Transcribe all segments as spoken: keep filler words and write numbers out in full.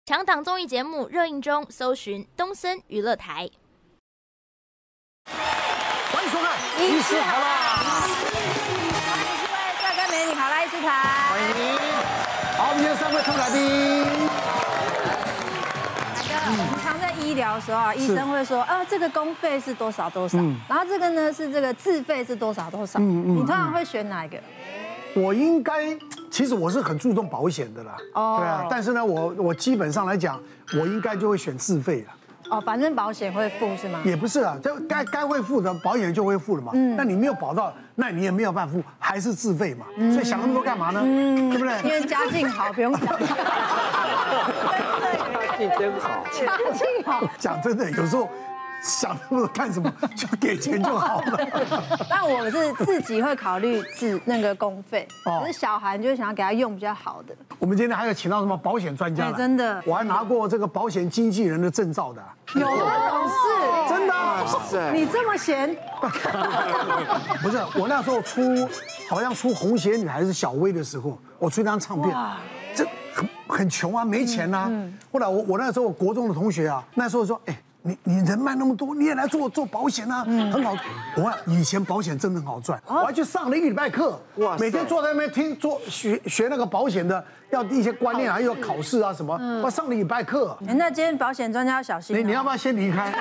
强档综艺节目热映中，搜寻东森娱乐台。 欢迎收看《医师好啦》， 欢迎各位帅哥美女好啦医师台， 欢迎。好，我们今天三位特别来宾。 我们常在医疗的时候啊，医生会说，啊，这个公费是多少多少，然后这个呢是这个自费是多少多少，你通常会选哪一个？ 我应该，其实我是很注重保险的啦， 哦对啊，但是呢，我我基本上来讲，我应该就会选自费啊。 哦，反正保险会付是吗？ 也不是啊，就该该会付的保险就会付了嘛。嗯，那你没有保到，那你也没有办法付，还是自费嘛。所以想那么多干嘛呢？对不对？ 因为家境好，不用讲。 家境真好， 家境好。 讲真的，有时候想那么多干什么？就给钱就好了。 但我是自己会考虑自那个公费， 哦可是小孩就想要给他用比较好的。 我们今天还有请到什么保险专家来？ 哎真的我还拿过这个保险经纪人的证照的。 有这种事？ 真的啊？ 你这么闲？ 不是，我那时候出好像出红鞋女还是小薇的时候，我出一张唱片，这很很穷啊，没钱呐。后来我我那时候国中的同学啊，那时候说，哎。你你人脉那么多，你也来做做保险啊，很好。我以前保险真的很好赚，我还去上了一个礼拜课，每天坐在那边听做学学那个保险的，要一些观念，还有考试啊什么，我上了礼拜课。 那今天保险专家要小心。 你你要不要先离开？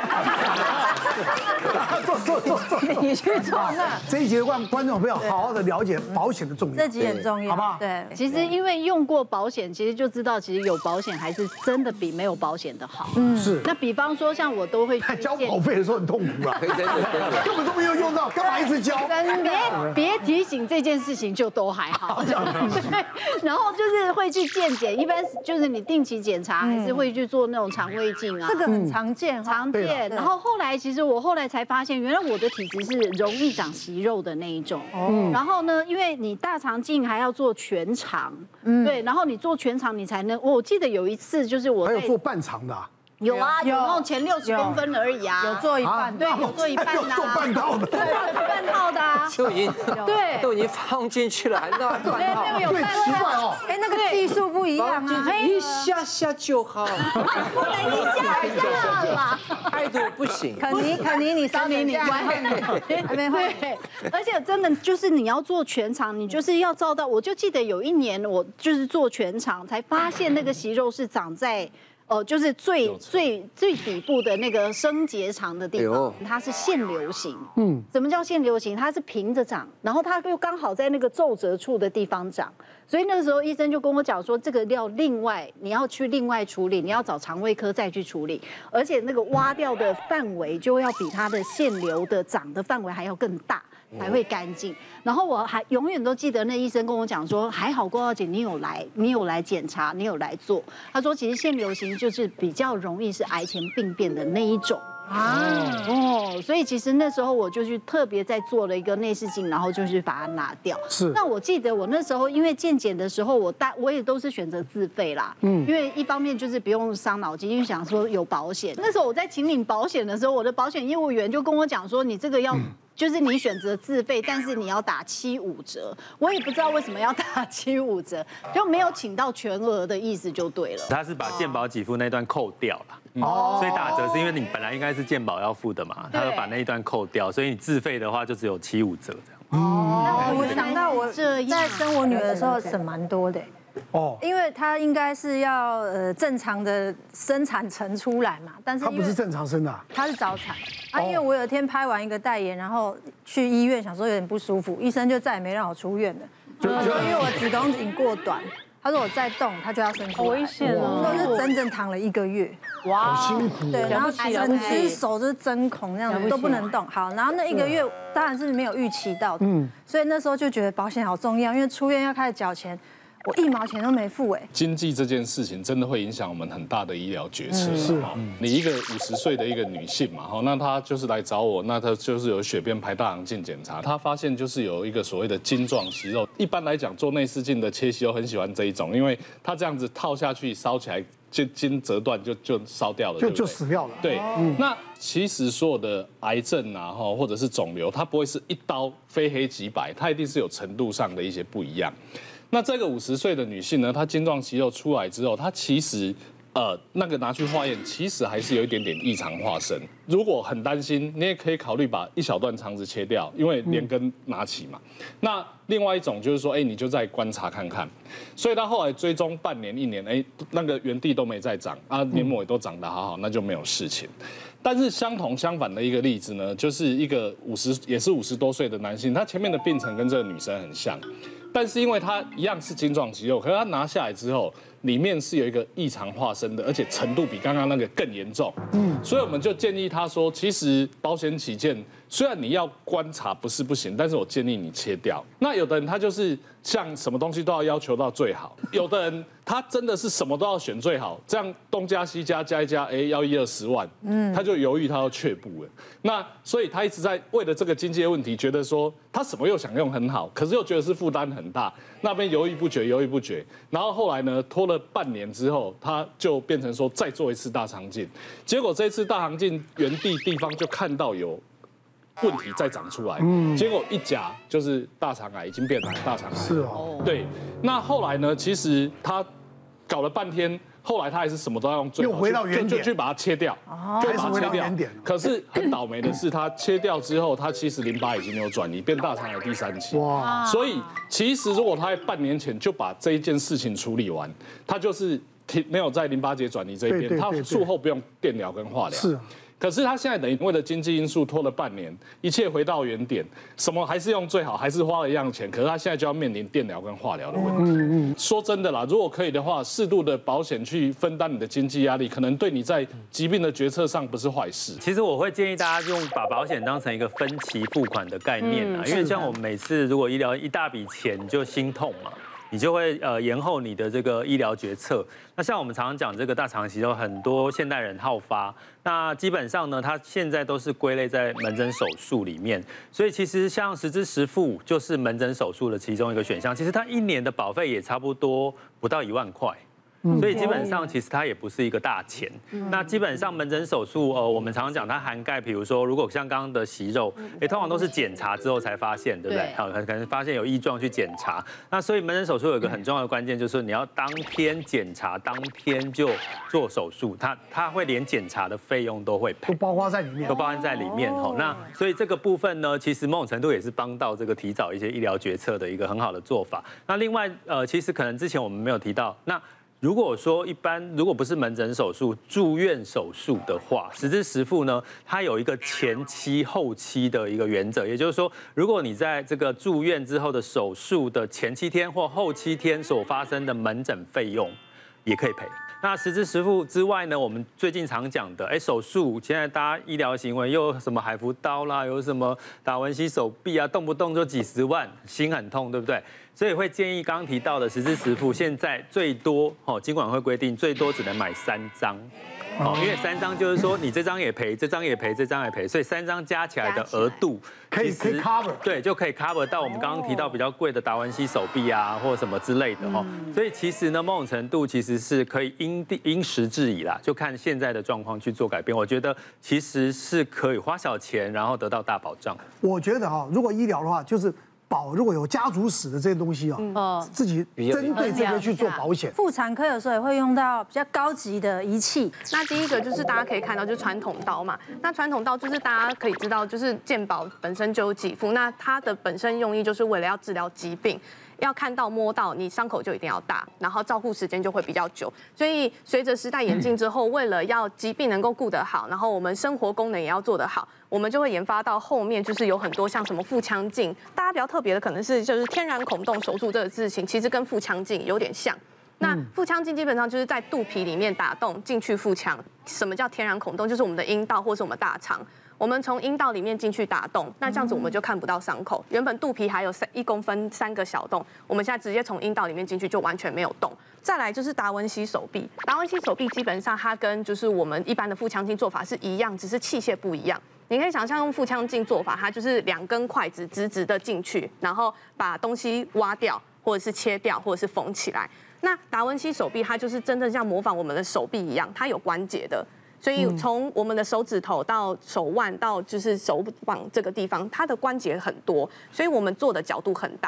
坐坐坐坐， 你去坐那。 这一节让观众朋友好好的了解保险的重要， 这集很重要， 好不好？ 对， 其实因为用过保险，其实就知道，其实有保险还是真的比没有保险的好。嗯， 是。 那比方说像我都会交保费的时候很痛苦啊，根本都没有用到，干嘛一直交？ 别别提醒这件事情就都还好。对，然后就是会去健检，一般就是你定期检查还是会去做那种肠胃镜啊， 这个很常见， 常见。然后后来其实我后来才发现，原来我的体质是容易长息肉的那一种。哦。然后呢，因为你大肠镜还要做全肠，对，然后你做全肠你才能。我记得有一次就是我还有做半肠的。 有啊，有那种前六十公分而已啊， 有做一半， 对，有做一半的， 做半套的， 对，半套的啊， 就已经对， 都已经放进去了，还那半套， 对，奇怪哦， 哎，那个技术不一样啊， 一下下就好， 不能一下下啦， 态度不行。 肯尼，肯尼，你三年你还没会， 对，而且真的就是你要做全肠，你就是要照到，我就记得有一年我就是做全肠，才发现那个息肉是长在。哦，就是最最最底部的那个升结肠的地方，它是腺瘤型。嗯，什么叫腺瘤型？它是平着长，然后它又刚好在那个皱褶处的地方长，所以那个时候医生就跟我讲说，这个要另外你要去另外处理，你要找肠胃科再去处理，而且那个挖掉的范围就要比它的腺瘤的长的范围还要更大。才会干净。然后我还永远都记得那医生跟我讲说，还好郭小姐你有来，你有来检查，你有来做。他说其实腺瘤型就是比较容易是癌前病变的那一种。啊哦，所以其实那时候我就去特别在做了一个内视镜，然后就是把它拿掉。 是。 那我记得我那时候因为健检的时候，我大我也都是选择自费啦。嗯。因为一方面就是不用伤脑筋，因为想说有保险。那时候我在请领保险的时候，我的保险业务员就跟我讲说，你这个要。就是你选择自费，但是你要打七五折，我也不知道为什么要打七五折，就没有请到全额的意思就对了。 他是把健保给付那段扣掉了，哦，所以打折是因为你本来应该是健保要付的嘛，他就把那一段扣掉，所以你自费的话就只有七五折这样。 哦，我想到我在生我女儿的时候省蛮多的。哦，因为她应该是要呃正常的生产成出来嘛，但是她不是正常生的， 她是早产啊。因为我有一天拍完一个代言，然后去医院想说有点不舒服，医生就再也没让我出院了，就说因为我子宫颈过短，他说我再动她就要生出来， 危险哦， 都是整整躺了一个月， 哇，好辛苦， 对，然后整只手就是针孔那样都不能动。好，然后那一个月当然是没有预期到的，嗯，所以那时候就觉得保险好重要，因为出院要开始缴钱。我一毛钱都没付哎！ 经济这件事情真的会影响我们很大的医疗决策。是，你一个五十岁的一个女性嘛，哈，那她就是来找我，那她就是有血便排大肠镜检查，她发现就是有一个所谓的晶状息肉。一般来讲，做内视镜的切息肉很喜欢这一种，因为它这样子套下去烧起来，就筋折断就就烧掉了， 就就死掉了。 对，那其实所有的癌症啊，哈，或者是肿瘤，它不会是一刀非黑即白，它一定是有程度上的一些不一样。那这个五十岁的女性呢，她晶状息肉出来之后，她其实呃，那个拿去化验，其实还是有一点点异常化生。如果很担心，你也可以考虑把一小段肠子切掉，因为连根拿起嘛。那另外一种就是说，哎，你就再观察看看。所以他后来追踪半年、一年，哎，那个原地都没再长啊，黏膜也都长得好好，那就没有事情。但是相同相反的一个例子呢，就是一个五十也是五十多岁的男性，他前面的病程跟这个女生很像，但是因为他一样是晶状肌肉，可是他拿下来之后，里面是有一个异常化生的，而且程度比刚刚那个更严重。嗯，所以我们就建议他说，其实保险起见，虽然你要观察不是不行，但是我建议你切掉。那有的人他就是像什么东西都要要求到最好，有的人他真的是什么都要选最好，这样东加西加加一加，哎，要一二十万，嗯，他就犹豫，他要却步了。那所以他一直在为了这个经济的问题，觉得说他什么又想用很好，可是又觉得是负担很大，那边犹豫不决，犹豫不决。然后后来呢，拖了半年之后，他就变成说再做一次大肠镜，结果这一次大肠镜原地地方就看到有问题再长出来，嗯，结果一夹就是大肠癌，已经变成大肠癌。 是哦， 对。那后来呢，其实他搞了半天。后来他还是什么都要用最好， 又回到原点， 就去把它切掉，就把它切掉。可是很倒霉的是，他切掉之后，他其实淋巴已经有转移，变大肠癌第三期。哇！所以其实如果他在半年前就把这一件事情处理完，他就是停没有在淋巴结转移这一边，他术后不用电疗跟化疗。是。可是他现在等于为了经济因素拖了半年，一切回到原点，什么还是用最好，还是花了一样钱，可是他现在就要面临电疗跟化疗的问题。嗯嗯。说真的啦，如果可以的话，适度的保险去分担你的经济压力，可能对你在疾病的决策上不是坏事。 其实我会建议大家用把保险当成一个分期付款的概念啊，因为像我们每次如果医疗一大笔钱就心痛嘛。你就会呃延后你的这个医疗决策。那像我们常常讲这个大肠息肉，很多现代人好发，那基本上呢，它现在都是归类在门诊手术里面。所以其实像实支实付就是门诊手术的其中一个选项。其实它一年的保费也差不多不到一万块。所以基本上其实它也不是一个大钱。那基本上门诊手术，呃，我们常常讲它涵盖，比如说如果像刚刚的息肉，哎，通常都是检查之后才发现，对不对？好，可能发现有异状去检查。那所以门诊手术有一个很重要的关键，就是你要当天检查，当天就做手术，它它会连检查的费用都会赔， 都包括在里面， 都包含在里面。哈，那所以这个部分呢，其实某种程度也是帮到这个提早一些医疗决策的一个很好的做法。那另外，呃，其实可能之前我们没有提到，那如果说一般如果不是门诊手术，住院手术的话，实支实付呢，它有一个前期后期的一个原则，也就是说，如果你在这个住院之后的手术的前七天或后七天所发生的门诊费用，也可以赔。那实支实付之外呢，我们最近常讲的，哎，手术现在大家医疗行为又有什么海扶刀啦，有什么达文西手臂啊，动不动就几十万，心很痛，对不对？所以会建议刚刚提到的实支实付，现在最多哦，金管会规定最多只能买三张。哦，因为三张就是说你这张也赔，这张也赔，这张也赔，所以三张加起来的额度可以可以 cover， 对，就可以 cover 到我们刚刚提到比较贵的达文西手臂啊，或什么之类的哦。所以其实呢，某种程度其实是可以因地因时制宜啦，就看现在的状况去做改变。我觉得其实是可以花小钱，然后得到大保障。 我觉得哈，如果医疗的话，就是保如果有家族史的这些东西啊，自己针对这个去做保险。 妇产科有时候也会用到比较高级的仪器。 那第一个就是大家可以看到，就是传统刀嘛。那传统刀就是大家可以知道，就是健保本身就有给付，那它的本身用意就是为了要治疗疾病。要看到摸到，你伤口就一定要大，然后照护时间就会比较久。所以随着时代演进之后，为了要疾病能够顾得好，然后我们生活功能也要做得好，我们就会研发到后面就是有很多像什么腹腔镜，大家比较特别的可能是就是天然孔洞手术这个事情，其实跟腹腔镜有点像。那腹腔镜基本上就是在肚皮里面打洞进去腹腔。什么叫天然孔洞？就是我们的阴道或是我们大肠。我们从阴道里面进去打洞，那这样子我们就看不到伤口。原本肚皮还有三一公分三个小洞，我们现在直接从阴道里面进去就完全没有洞。再来就是达文西手臂，达文西手臂基本上它跟就是我们一般的腹腔镜做法是一样，只是器械不一样。你可以想象用腹腔镜做法，它就是两根筷子直直的进去，然后把东西挖掉，或者是切掉，或者是缝起来。那达文西手臂它就是真正像模仿我们的手臂一样，它有关节的。所以从我们的手指头到手腕到就是手腕这个地方，它的关节很多，所以我们做的角度很大。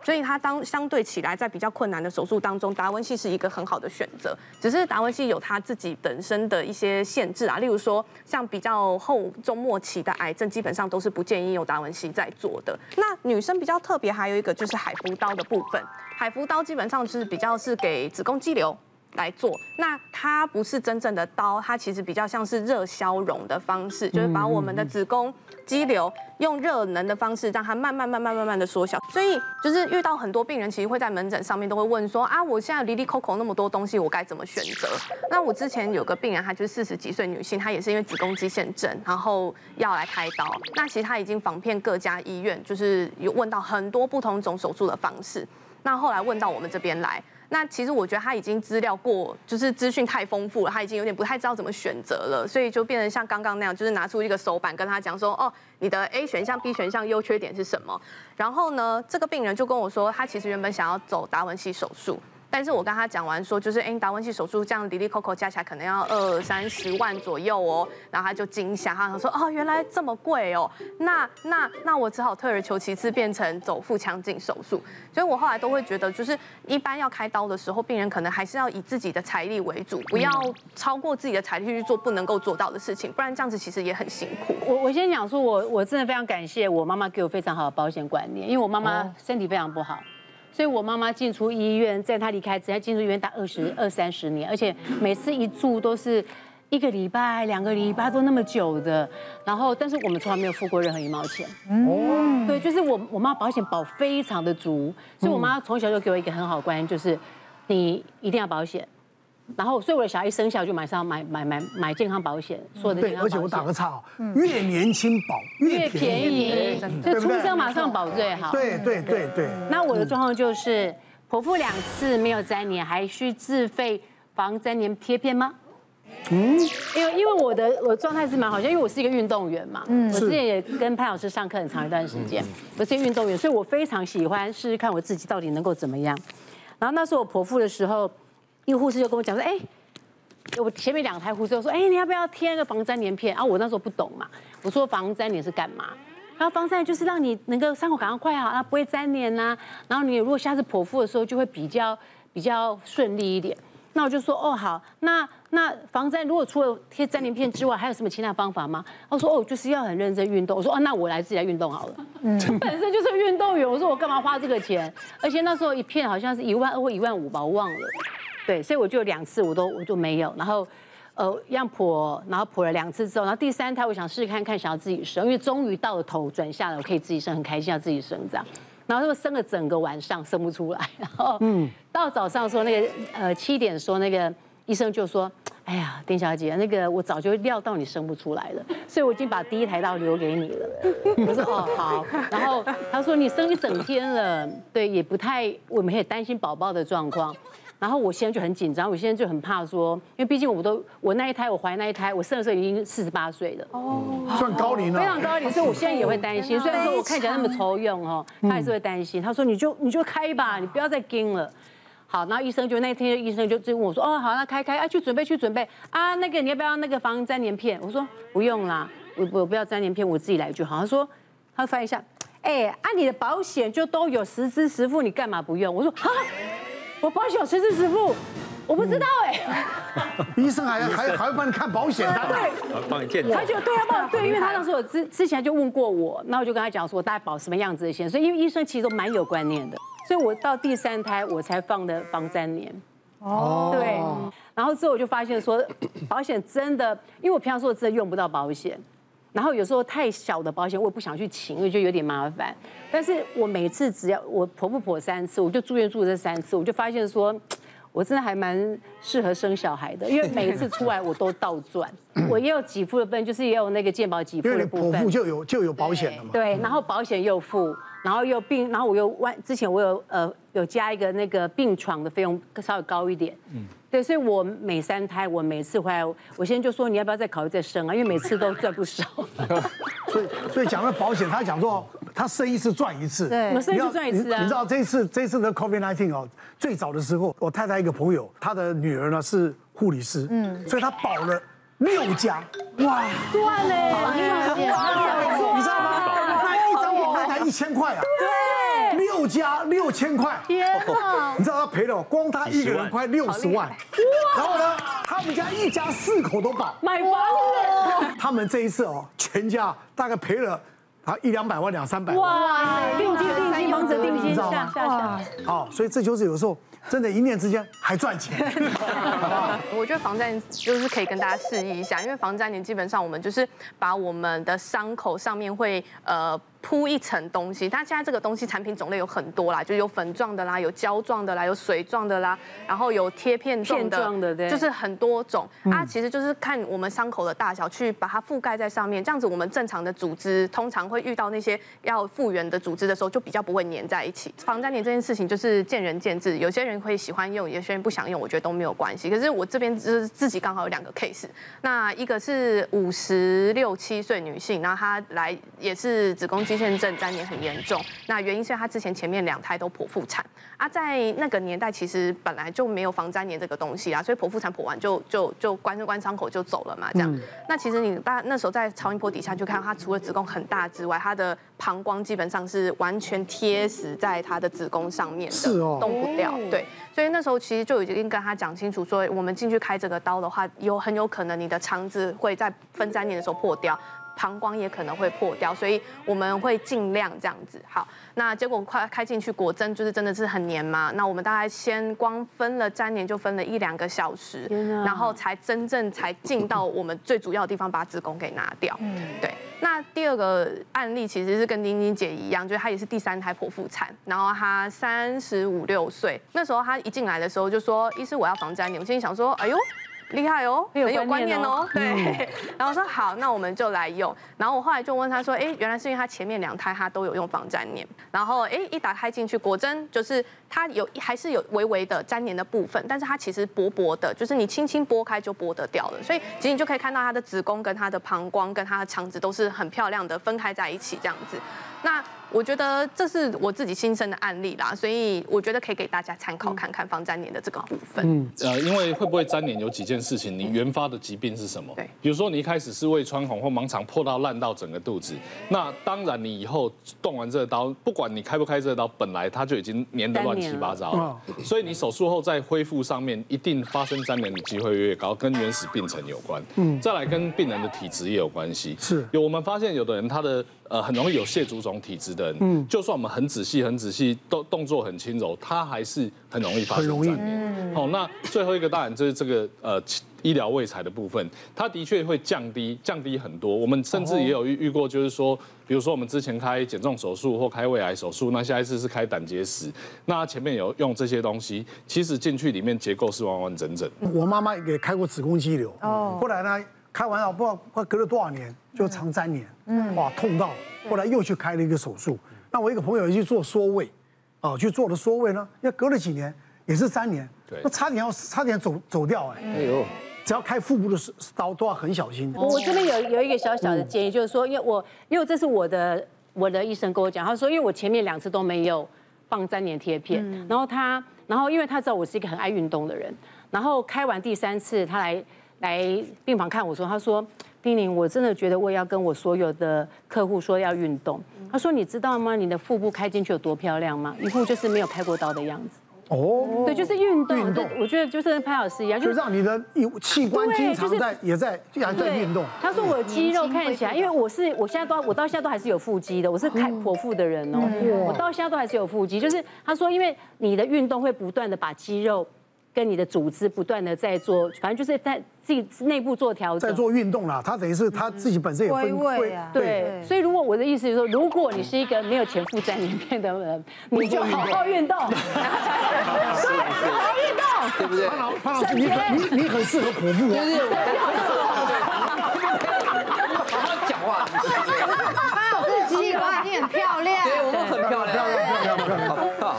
所以它当相对起来，在比较困难的手术当中，达文西是一个很好的选择。只是达文西有它自己本身的一些限制啊，例如说像比较后中末期的癌症，基本上都是不建议用达文西在做的。那女生比较特别还有一个就是海服刀的部分，海服刀基本上是比较是给子宫肌瘤来做，那它不是真正的刀，它其实比较像是热消融的方式，就是把我们的子宫肌瘤用热能的方式让它慢慢慢慢慢慢的缩小。所以就是遇到很多病人，其实会在门诊上面都会问说啊，我现在离离扣扣那么多东西，我该怎么选择？那我之前有个病人，她就是四十几岁女性，她也是因为子宫肌腺症，然后要来开刀。那其实她已经访遍各家医院，就是有问到很多不同种手术的方式。那后来问到我们这边来。那其实我觉得他已经资料过，就是资讯太丰富了，他已经有点不太知道怎么选择了，所以就变成像刚刚那样，就是拿出一个手板跟他讲说，哦，你的 A 选项、B 选项优缺点是什么？然后呢，这个病人就跟我说，他其实原本想要走达文西手术。但是我跟他讲完说，就是哎，达文西手术这样离离扣扣加起来可能要二三十万左右哦，然后他就惊吓，他想说哦，原来这么贵哦，那那那我只好退而求其次，变成走腹腔镜手术。所以我后来都会觉得，就是一般要开刀的时候，病人可能还是要以自己的财力为主，不要超过自己的财力去做不能够做到的事情，不然这样子其实也很辛苦。 我我先讲说，我我真的非常感谢我妈妈给我非常好的保险观念，因为我妈妈身体非常不好。所以我妈妈进出医院，在她离开之前进出医院大二十二三十年，而且每次一住都是一个礼拜、两个礼拜都那么久的。然后，但是我们从来没有付过任何一毛钱。哦，对，就是我我妈保险保非常的足，所以我妈从小就给我一个很好的观念，就是你一定要保险。然后，所以我的小孩一生下来就马上买买买买健康保险，所有的健康保险。 对，而且我打个岔哦，越年轻保越便宜， 就出生马上保最好。 对对对对。 那我的状况就是剖腹两次没有粘连，还需自费防粘连贴片吗？嗯，因为因为我的我状态是蛮好，因为我是一个运动员嘛，嗯，我之前也跟潘老师上课很长一段时间，我是一个运动员，所以我非常喜欢试试看我自己到底能够怎么样。然后那时候我剖腹的时候。一个护士就跟我讲说，哎，我前面两台护士就说，哎，你要不要贴那个防粘连片？啊，我那时候不懂嘛，我说防粘连是干嘛？然后防粘连就是让你能够伤口赶快快好，它不会粘连呐。然后你如果下次剖腹的时候就会比较比较顺利一点。那我就说，哦好，那那防粘如果除了贴粘连片之外，还有什么其他方法吗？他说，哦，就是要很认真运动。我说，哦，那我来自己来运动好了。嗯，本身就是运动员，我说我干嘛花这个钱？而且那时候一片好像是一万二或一万五吧，我忘了。对，所以我就两次我都我就没有，然后，呃，一样剖，然后剖了两次之后，然后第三胎我想试试看看，想要自己生，因为终于到了头转下来，我可以自己生，很开心要自己生这样，然后就生了整个晚上生不出来，然后，嗯，到早上说那个呃七点说那个医生就说，哎呀，丁小姐，那个我早就料到你生不出来了，所以我已经把第一胎刀留给你了。我说哦好，然后他说你生一整天了，对，也不太，我们也担心宝宝的状况。然后我现在就很紧张，我现在就很怕说，因为毕竟我都我那一胎我怀那一胎，我生的时候已经四十八岁了，哦， 算高龄了， 非常高龄，所以我现在也会担心。虽然说我看起来那么愁用哦，他还是会担心。他说你就你就开吧，你不要再盯了。好，然后医生就那天医生就就问我说，哦好，那开开啊，去准备去准备啊，那个你要不要那个防粘连片？我说不用啦，我我不要粘连片，我自己来就好。他说他翻一下，哎，按你的保险就都有实支实付，你干嘛不用？我说啊。我保险有实支实付，我不知道哎。 医生还还还会帮你看保险单， 对， 帮你检查。 他就对，他帮对，因为他那时候之之前就问过我，那我就跟他讲说我大概保什么样子的险，所以因为医生其实都蛮有观念的，所以我到第三胎我才放的防粘连。哦，对，然后之后我就发现说，保险真的，因为我平常说真的用不到保险。然后有时候太小的保险我也不想去请，因为就有点麻烦。但是我每次只要我剖不剖三次，我就住院住这三次，我就发现说，我真的还蛮适合生小孩的，因为每一次出来我都倒赚。我也有给付的部分，就是也有那个健保给付的部分。 因为剖腹就有就有保险了嘛。 对，然后保险又付，然后又病，然后我又万之前我有呃有加一个那个病床的费用稍微高一点。嗯。对，所以我每三胎，我每次回来，我现在就说你要不要再考虑再生啊？因为每次都赚不少。 所以，所以讲到保险，他讲说他生一次赚一次。 对，我生一次赚一次啊。 你知道这一次这一次的 COVID 十九 哦，最早的时候，我太太一个朋友，她的女儿呢是护理师，嗯，所以她保了六家，哇， 赚嘞！ 你知道吗？那一张保单才一千块啊。对。六六家六千块， 天哪！ 你知道他赔了，光他一个人快六十万。然后呢，他们家一家四口都保买房子。 他们这一次哦，全家大概赔了啊一两百万、两三百万。 哇，定金定金，房子定金，下下下。 好，所以这就是有时候真的，一念之间还赚钱。 我觉得防粘就是可以跟大家示意一下，因为防粘连基本上我们就是把我们的伤口上面会呃。铺一层东西，它现在这个东西产品种类有很多啦，就有粉状的啦，有胶状的啦，有水状的啦，然后有贴片状的， 状的对， 就是很多种。它其实就是看我们伤口的大小去把它覆盖在上面，这样子我们正常的组织通常会遇到那些要复原的组织的时候，就比较不会粘在一起。防粘连这件事情就是见仁见智，有些人会喜欢用，有些人不想用，我觉得都没有关系。可是我这边就是自己刚好有两个 case， 那一个是五十六七岁女性，然后她来也是子宫肌腺症粘连很严重，那原因是她之前前面两胎都剖腹产啊，在那个年代其实本来就没有防粘连这个东西啦，所以剖腹产剖完就就就关关伤口就走了嘛，这样。嗯、那其实你大那时候在超音波底下就看到她除了子宫很大之外，她的膀胱基本上是完全贴死在她的子宫上面的， 是哦， 动不了。对，所以那时候其实就已经跟她讲清楚说，我们进去开这个刀的话，有很有可能你的肠子会在分粘连的时候破掉。膀胱也可能会破掉，所以我们会尽量这样子。好，那结果快开进去，果真就是真的是很黏嘛。那我们大概先光分了粘连就分了一两个小时，然后才真正才进到我们最主要的地方，把子宫给拿掉。嗯，对。那第二个案例其实是跟丁丁姐一样，就是她也是第三胎剖腹产，然后她三十五六岁，那时候她一进来的时候就说：“医师，我要防粘连。”我心里想说：“哎呦。”厉害哦，很有观念哦，对。然后说好，那我们就来用。然后我后来就问他说，哎，原来是因为他前面两胎他都有用防粘连，然后哎一打开进去，果真就是它有还是有微微的粘连的部分，但是它其实薄薄的，就是你轻轻拨开就拨得掉了。所以其实你就可以看到它的子宫跟它的膀胱跟它的肠子都是很漂亮的分开在一起这样子。那我觉得这是我自己亲身的案例啦，所以我觉得可以给大家参考看看防粘连的这个部分。嗯， 呃，因为会不会粘连有几件事情，你原发的疾病是什么？对，比如说你一开始是胃穿孔或盲肠破到烂到整个肚子，那当然你以后动完这个刀，不管你开不开这个刀，本来它就已经粘得乱七八糟了，所以你手术后在恢复上面一定发生粘连的机会越高，跟原始病程有关。嗯，再来跟病人的体质也有关系。是，有我们发现有的人他的呃很容易有蟹足肿体质的人，嗯，就算我们很仔细、很仔细，动动作很轻柔，他还是很容易发生粘连。好，那最后一个当然就是这个呃医疗卫材的部分，它的确会降低降低很多。我们甚至也有遇遇过，就是说，比如说我们之前开减重手术或开胃癌手术，那下一次是开胆结石，那前面有用这些东西，其实进去里面结构是完完整整。 我妈妈也开过子宫肌瘤，哦，后来呢开完了不知道隔了多少年就肠粘连，嗯，哇痛到，后来又去开了一个手术。那我一个朋友也去做缩胃，啊，去做了缩胃呢，要隔了几年也是三年，对，那差点要差点走走掉哎，哎呦。只要开腹部的刀都要很小心。 我这边有有一个小小的建议，就是说，因为我因为这是我的我的医生跟我讲，他说，因为我前面两次都没有放粘连贴片，嗯、然后他，然后因为他知道我是一个很爱运动的人，然后开完第三次，他来来病房看我说，他说，丁宁，我真的觉得我也要跟我所有的客户说要运动。他说，你知道吗？你的腹部开进去有多漂亮吗？一副就是没有开过刀的样子。哦，对，就是运动。运动，我觉得就是跟潘老师一样， 就让你的器官经常在也在也在运动。 他说我肌肉看起来，因为我是我现在都我到现在都还是有腹肌的，我是开剖腹的人哦，我到现在都还是有腹肌。就是他说，因为你的运动会不断的把肌肉跟你的组织不断的在做，反正就是在自己内部做调整， 在做运动啦。他等于是他自己本身也分会啊，对。所以如果我的意思是说，如果你是一个没有前负债里面的人，你就好好运动，对，好好运动， 对不对？ 潘老潘老师，你你你很适合剖腹啊，好好讲话。 潘老师器官你很漂亮， 对，我们很漂亮，漂亮，漂亮，好。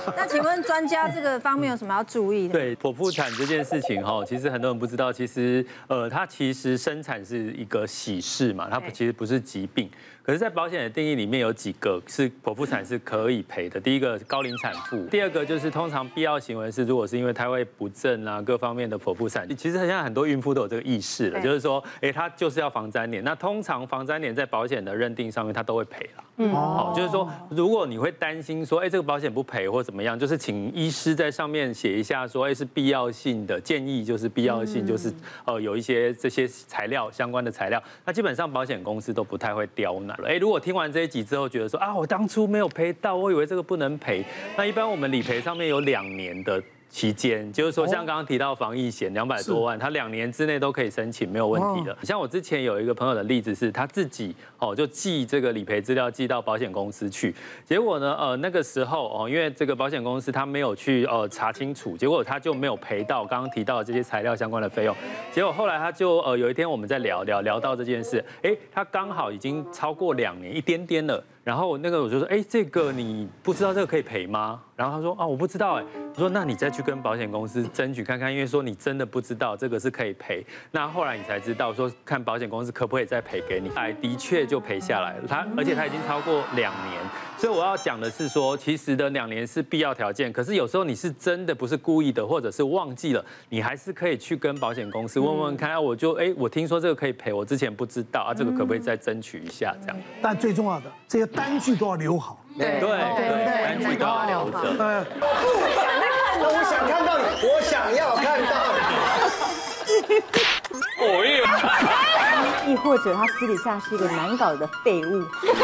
那请问专家这个方面有什么要注意的？ 对剖腹产这件事情哈，其实很多人不知道，其实呃，它其实生产是一个喜事嘛，它其实不是疾病。可是，在保险的定义里面有几个是剖腹产是可以赔的。第一个高龄产妇，第二个就是通常必要行为是，如果是因为胎位不正啊各方面的剖腹产，其实现在很多孕妇都有这个意识了，就是说，哎，她就是要防沾黏。那通常防沾黏在保险的认定上面，它都会赔了。嗯，好，就是说，如果你会担心说，哎，这个保险不赔或怎么样，就是请医师在上面写一下说，哎，是必要性的建议，就是必要性，就是呃有一些这些材料相关的材料，那基本上保险公司都不太会刁难。哎，如果听完这一集之后觉得说啊，我当初没有赔到，我以为这个不能赔，那一般我们理赔上面有两年的期间，就是说像刚刚提到防疫险两百多万，他两年之内都可以申请，没有问题的。像我之前有一个朋友的例子是，他自己哦就寄这个理赔资料寄到保险公司去，结果呢呃那个时候哦因为这个保险公司他没有去呃查清楚，结果他就没有赔到刚刚提到的这些材料相关的费用。结果后来他就呃有一天我们在聊聊聊到这件事，哎他刚好已经超过两年一点点了。然后那个我就说，哎，这个你不知道这个可以赔吗？然后他说，啊，我不知道哎。我说，那你再去跟保险公司争取看看，因为说你真的不知道这个是可以赔。那后来你才知道说，看保险公司可不可以再赔给你。哎，的确就赔下来了。他而且他已经超过两年，所以我要讲的是说，其实的两年是必要条件。可是有时候你是真的不是故意的，或者是忘记了，你还是可以去跟保险公司问问看。啊，我就哎，我听说这个可以赔，我之前不知道啊，这个可不可以再争取一下这样？ 但最重要的这些单据都要留好。 对对对，单据都要留着。 呃， 我想看到你，我想要看到你。 哦耶！亦或者他私底下是一个难搞的废物。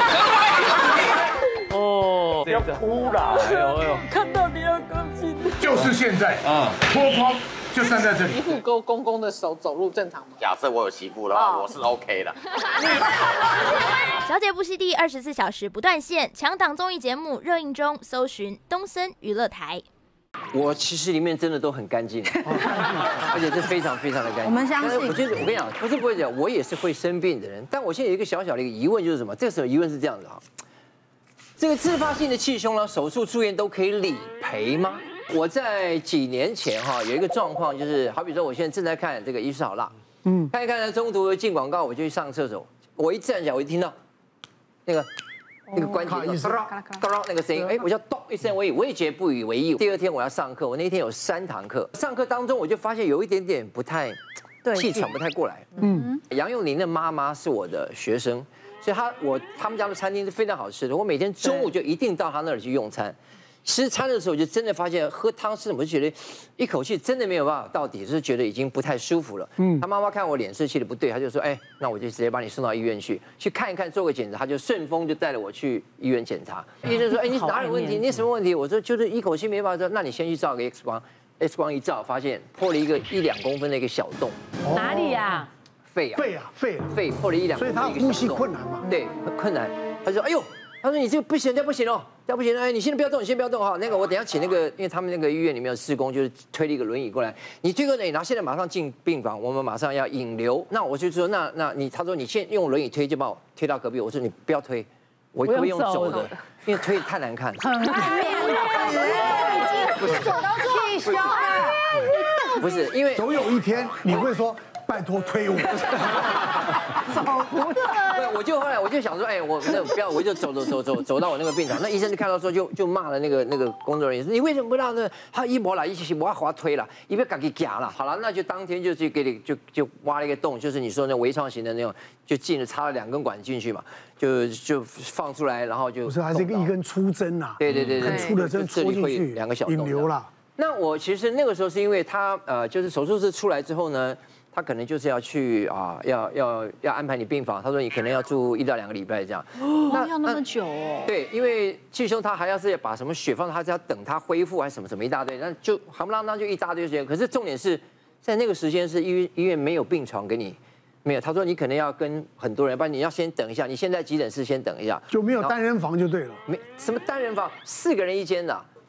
哦， 要哭了！哎呦哎呦， 看到你要高兴。 就是现在啊，脱光就站在这里。 媳妇勾公公的手走路正常吗？ 假设我有媳妇的话，我是 OK 的。 小姐不息地二十四小时不断线，强档综艺节目热映中，搜寻东森娱乐台。 我其实里面真的都很干净，而且是非常非常的干净。 我们相信。 我觉得我跟你讲，不是不会讲，我也是会生病的人。但我现在有一个小小的一个疑问，就是什么？这个时候疑问是这样子哈，这个自发性的气胸呢，手术住院都可以理赔吗？我在几年前哈有一个状况，就是好比说我现在正在看这个《医师好辣》，嗯，看一看呢，中途进广告，我就去上厕所，我一站起来，我一听到那个。那个关节咚咚那个声音，哎，我就咚一声，我也我也觉得不以为意。第二天我要上课，我那天有三堂课，上课当中我就发现有一点点不太气喘不太过来。嗯，杨佑宁的妈妈是我的学生，所以他我他们家的餐厅是非常好吃的，我每天中午就一定到他那里去用餐。吃餐的时候，我就真的发现喝汤是，我就觉得一口气真的没有办法到底，就是觉得已经不太舒服了。嗯，他妈妈看我脸色气的不对，他就说，哎，那我就直接把你送到医院去，去看一看，做个检查。他就顺风就带了我去医院检查。医生说，哎，你哪有问题？你什么问题？我说就是一口气没办法。说，那你先去照个 X 光 ，X 光一照，发现破了一个一两公分的一个小洞。 哪里呀？ 肺啊，肺啊，肺啊， 肺破了一两公分的一个小洞。 所以他呼吸困难嘛？ 对，很困难。他说，哎呦。他说：“你这个不行，这不行哦，这不行！哎，你现在不要动，你先不要动哈。那个我等一下请那个，因为他们那个医院里面有施工，就是推了一个轮椅过来。你推个轮椅，然后现在马上进病房，我们马上要引流。那我就说，那那你他说你先用轮椅推，就把我推到隔壁。我说你不要推，我会用走的，因为推太难看。很难看，不是走到气胸了，不是因为总有一天你会说。”拜托推我， 走不对，我就后来我就想说，哎，我那不要，我就走走走走走到我那个病床，那医生就看到说就就骂了那个那个工作人员，你为什么不让那他一摸了，一起我要滑推了，一边赶给夹了，好了，那就当天就去给你就就挖了一个洞，就是你说那微创型的那种，就进了插了两根管进去嘛，就就放出来，然后就不是还是一个一根粗针呐， 对对对， 很粗的针戳进去， 两个小洞引流了。 那我其实那个时候是因为他呃，就是手术室出来之后呢。他可能就是要去啊，要要要安排你病房。他说你可能要住一到两个礼拜这样。 那要那么久哦？ 对，因为气胸他还要是要把什么血放，他是要等他恢复还是什么什么一大堆，那就夯不啷当就一大堆时间。可是重点是在那个时间是医院医院没有病床给你，没有。他说你可能要跟很多人，不然你要先等一下。你现在急诊室先等一下， 就没有单人房就对了。 没什么单人房，四个人一间的。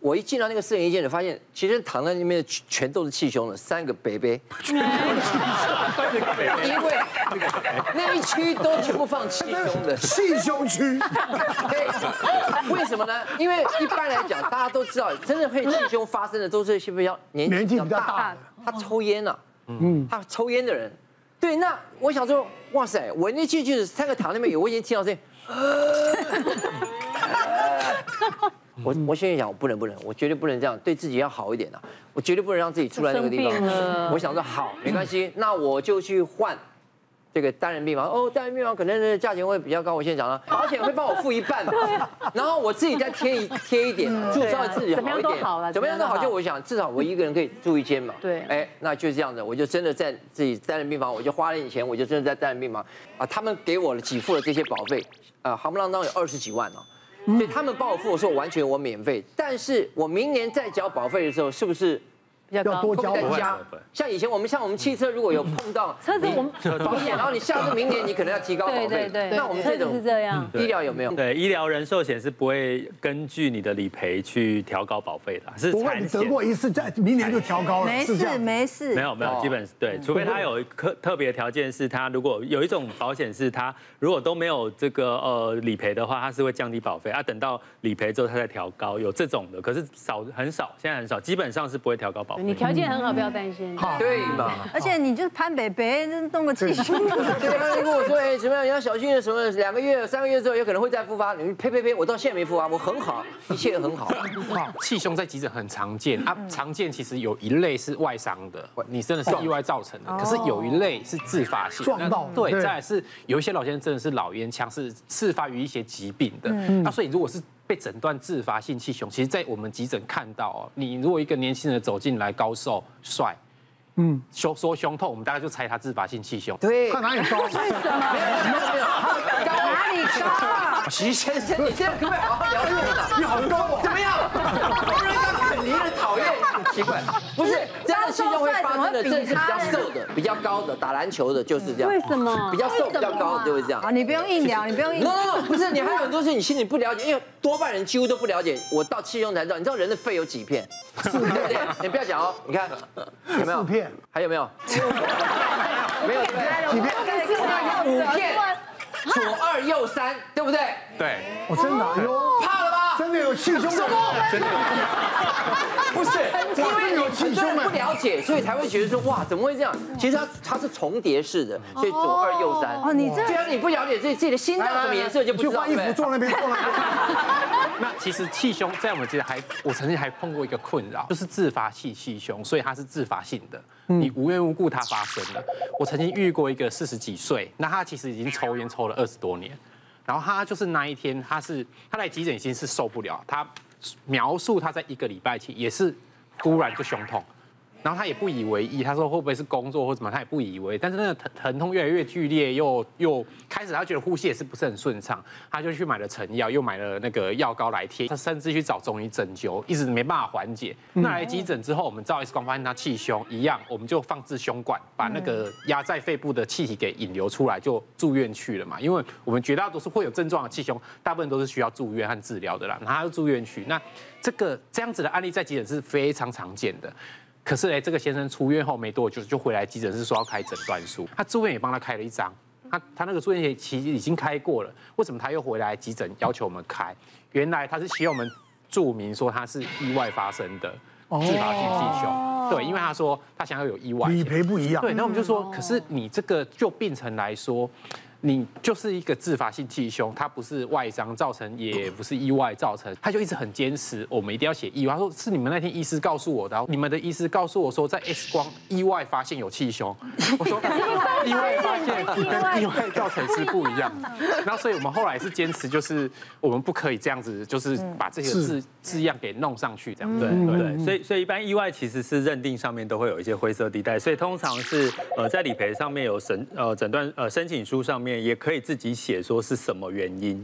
我一进到那个摄影间里，发现其实躺在那边的全都是气胸的，三个北北，因为那一区都全部放气胸的气胸区。 对，为什么呢？因为一般来讲，大家都知道，真的会气胸发生的都是些比较年纪比较大的，他抽烟啊，嗯，他抽烟的人。对，那我想说，哇塞，我那进去三个躺那边，我已经听到这。我我现在想，我不能不能，我绝对不能这样，对自己要好一点啊！我绝对不能让自己出来那个地方。我想说好，没关系，那我就去换这个单人病房。哦，单人病房可能价钱会比较高。我现在讲了，保险会帮我付一半嘛，然后我自己再贴一贴一点，住稍微自己好一点，怎么样都好了，怎么样都好。就我想，至少我一个人可以住一间嘛。对，哎，那就这样子，我就真的在自己单人病房，我就花了点钱，我就真的在单人病房啊，他们给我了给付了这些保费，啊，夯不啷当有二十几万哦。所以他们帮我付的时候完全我免费，但是我明年再缴保费的时候，是不是要多交？ 像以前我们像我们汽车如果有碰到车子我们保险，然后你下次明年你可能要提高保费， 对对对， 那我们这种是这样， 医疗有没有？ 对，医疗人寿险是不会根据你的理赔去调高保费的，是不会你得过一次，在明年就调高了， 没事没事， 没有没有，基本对，除非他有特特别条件是他如果有一种保险是他如果都没有这个呃理赔的话，他是会降低保费啊，等到理赔之后他再调高，有这种的，可是少很少，现在很少，基本上是不会调高保费。 你条件很好，不要担心。 对嘛？ 而且你就是潘北北，弄个气胸。 对，他跟我说，哎，怎么样？你要小心什么？两个月、三个月之后有可能会再复发。你呸呸呸！我到现在没复发，我很好，一切很好。 气胸在急诊很常见啊，常见其实有一类是外伤的，你真的是意外造成的，可是有一类是自发性撞到。 对，再来是有一些老先生真的是老烟枪，是次发于一些疾病的。那所以如果是被诊断自发性气胸，其实，在我们急诊看到哦，你如果一个年轻人走进来，高瘦帅，嗯，说说胸痛，我们大概就猜他自发性气胸。 对， 他哪里高？ 为什么？没有没有没有，哪里高啊？ 徐先生，你这样可不可以好好聊天啊？ 你好高哦， 怎么样？不然刚很离人讨厌，奇怪，不是真的气胸会发生的，真的是比较瘦的、比较高的，打篮球的就是这样。 为什么？ 比较瘦、比较高的就会这样。 啊，你不用硬聊，你不用硬聊。 no， 不是，你还有很多事你心里不了解，因为多半人几乎都不了解。我到气胸才知道，你知道人的肺有几片？四片。你不要讲哦，你看有没有？ 四片。 还有没有？没有对不对？几片？五片。左二右三，对不对？ 对。 我真的有。 怕了吧？ 真的有气胸的。 真的有。 不是，因为有气胸不了解，所以才会觉得说哇，怎么会这样？其实它它是重叠式的，所以左二右三。 哦，你这。 既然你不了解自己自己的心脏什么颜色，就不知道。 就换衣服坐那边，坐那边。 那其实气胸在我们其实还，我曾经还碰过一个困扰，就是自发性气胸，所以它是自发性的，你无缘无故它发生了。我曾经遇过一个四十几岁，那他其实已经抽烟抽了二十多年，然后他就是那一天，他是他来急诊已经是受不了，他描述他在一个礼拜前也是突然就胸痛。然后他也不以为意，他说会不会是工作或什么，他也不以为。但是那个疼疼痛越来越剧烈，又又开始他觉得呼吸也是不是很顺畅，他就去买了成药，又买了那个药膏来贴，他甚至去找中医针灸，一直没办法缓解。那来急诊之后，我们照 X 光发现他气胸一样，我们就放置胸管，把那个压在肺部的气体给引流出来，就住院去了嘛。因为我们绝大多数会有症状的气胸，大部分都是需要住院和治疗的啦，然后他就住院去。那这个这样子的案例在急诊是非常常见的。可是哎，这个先生出院后没多久就回来急诊室说要开诊断书，他住院也帮他开了一张，他他那个住院也其实已经开过了，为什么他又回来急诊要求我们开？原来他是希望我们注明说他是意外发生的自发性气胸，对，因为他说他想要有意外， 理赔不一样， 对，那我们就说，可是你这个就病程来说。你就是一个自发性气胸，它不是外伤造成，也不是意外造成，他就一直很坚持，我们一定要写意外。他说是你们那天医师告诉我的，你们的医师告诉我说，在 X 光意外发现有气胸。我说意外发现跟意外造成是不一样的。然后所以我们后来是坚持，就是我们不可以这样子，就是把这些字字样给弄上去，这样对对。所以所以一般意外其实是认定上面都会有一些灰色地带，所以通常是呃在理赔上面有诊呃诊断呃申请书上面。也可以自己写说是什么原因，